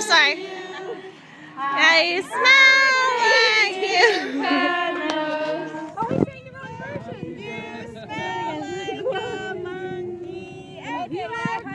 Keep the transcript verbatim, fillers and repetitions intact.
sorry. Yeah, you smell like you. Oh, we sang the wrong version. You smell like a monkey. Okay,